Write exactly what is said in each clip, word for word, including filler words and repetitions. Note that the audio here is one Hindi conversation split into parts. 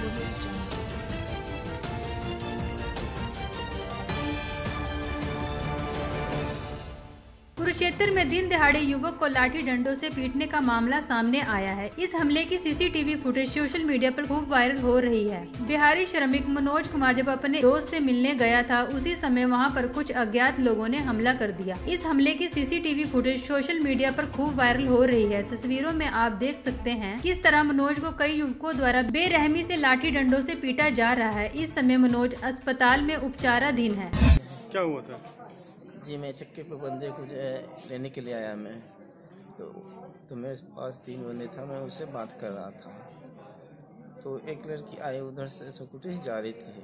कुरुक्षेत्र में दिन दहाड़े युवक को लाठी डंडों से पीटने का मामला सामने आया है। इस हमले की सीसीटीवी फुटेज सोशल मीडिया पर खूब वायरल हो रही है। बिहारी श्रमिक मनोज कुमार जब अपने दोस्त से मिलने गया था, उसी समय वहां पर कुछ अज्ञात लोगों ने हमला कर दिया। इस हमले की सीसीटीवी फुटेज सोशल मीडिया पर खूब वायरल हो रही है। तस्वीरों में आप देख सकते हैं किस तरह मनोज को कई युवकों द्वारा बेरहमी से लाठी डंडों से पीटा जा रहा है। इस समय मनोज अस्पताल में उपचाराधीन है। क्या हुआ था? जी मैं चक्के पे बंदे को जो है लेने के लिए आया मैं, तो तो मेरे पास तीन बंदे था, मैं उससे बात कर रहा था। तो एक लड़की आए उधर से स्कूटी से जा रही थी,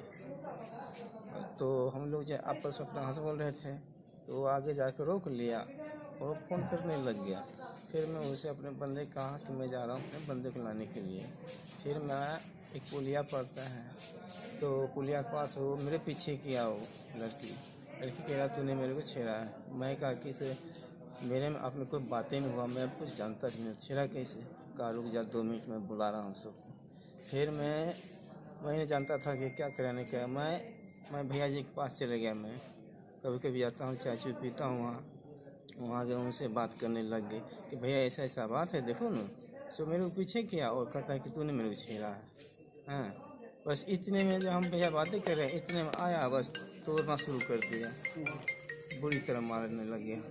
तो हम लोग जो आपस में अपना हंस बोल रहे थे, तो वो आगे जाकर रोक लिया और फ़ोन करने लग गया। फिर मैं उसे अपने बंदे कहा कि मैं जा रहा हूँ अपने बंदे को लाने के लिए। फिर मैं एक पुलिया पड़ता है, तो पुलिया के पास वो मेरे पीछे किया, वो लड़की लड़की कह रहा तूने मेरे को छेड़ा है। मैं कहा कि से मेरे में आपने कोई बातें नहीं हुआ, मैं कुछ जानता ही नहीं, छेड़ा कैसे? कहा रुक जा दो मिनट में बुला रहा हूँ सबको। फिर मैं मैंने जानता था कि क्या कराने क्या, मैं मैं भैया जी के पास चले गया। मैं कभी कभी जाता हूँ, चाय चुय पीता हूँ वहाँ वहाँ गए, उनसे बात करने लग गए कि भैया ऐसा ऐसा बात है, देखो ना। सो मेरे को पीछे किया और कहता है कि तूने मेरे को छेड़ा है। हाँ बस इतने में जो हम भैया बातें कर रहे हैं, इतने में आया बस तोड़ना शुरू कर दिया, बुरी तरह मारने लग गया।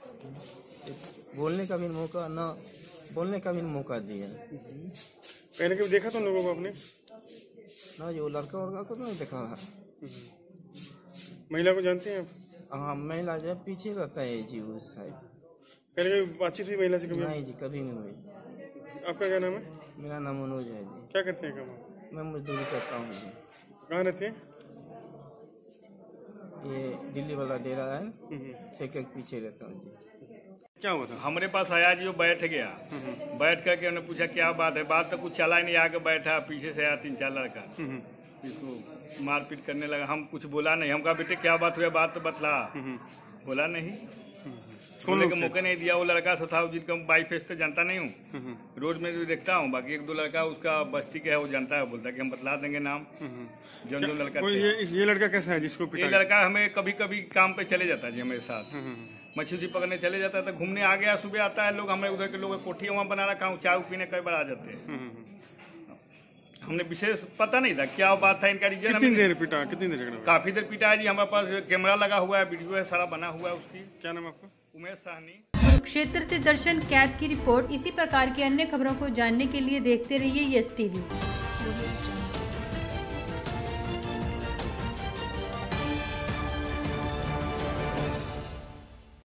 बोलने का भी मौका ना बोलने का भी मौका दिया। पहले कभी देखा तुम लोगों को आपने? ना जो लड़का वड़का को तो नहीं देखा था। महिला को जानते हैं आप? हाँ महिला जो है पीछे रहता है जी उस साइड। पहले कभी बातचीत हुई महिला से? कभी नहीं जी कभी नहीं हुई। आपका क्या नाम है? मेरा नाम मनोज है जी। क्या करते हैं काम? मैं मजदूरी करता हूँ जी। कहाँ रहते हैं? ये दिल्ली वाला डेरा है, ठेके के पीछे रहता हूँ जी। क्या हुआ था? हमारे पास आया जी, वो बैठ गया। बैठ करके उन्होंने पूछा क्या बात है, बात तो कुछ चला ही नहीं, आके बैठा, पीछे से आया तीन चार लड़का, इसको मारपीट करने लगा। हम कुछ बोला नहीं, हम कहा बेटे क्या बात हुई, बात तो बतला। बोला नहीं, बोलने का मौका नहीं दिया। वो लड़का सा था जिनका बाई फेस तो जानता नहीं हूँ, रोज में भी देखता हूँ। बाकी एक दो लड़का उसका बस्ती का है, वो जानता है, बोलता है कि हम बतला देंगे नाम। जो जो लड़का ये, ये लड़का कैसा है जिसको ये लड़का हमें कभी कभी काम पे चले जाता है जी, हमारे साथ मछली पकड़ने चले जाता है, तो घूमने आ गया। सुबह आता है, लोग हमें उधर के लोग कोठी वहाँ बना रखा हूँ, चाय पीने कई बार आ जाते हैं। हमने विशेष पता नहीं था क्या बात था, इनका रीजन। कितनी देर पीटा? कितनी देर? काफी देर पीटा है जी। हमारे पास कैमरा लगा हुआ है, वीडियो है, सारा बना हुआ है उसकी। क्या नाम आपका? उमेश साहनी। कुरुक्षेत्र से दर्शन कैद की रिपोर्ट। इसी प्रकार की अन्य खबरों को जानने के लिए देखते रहिए यस टीवी।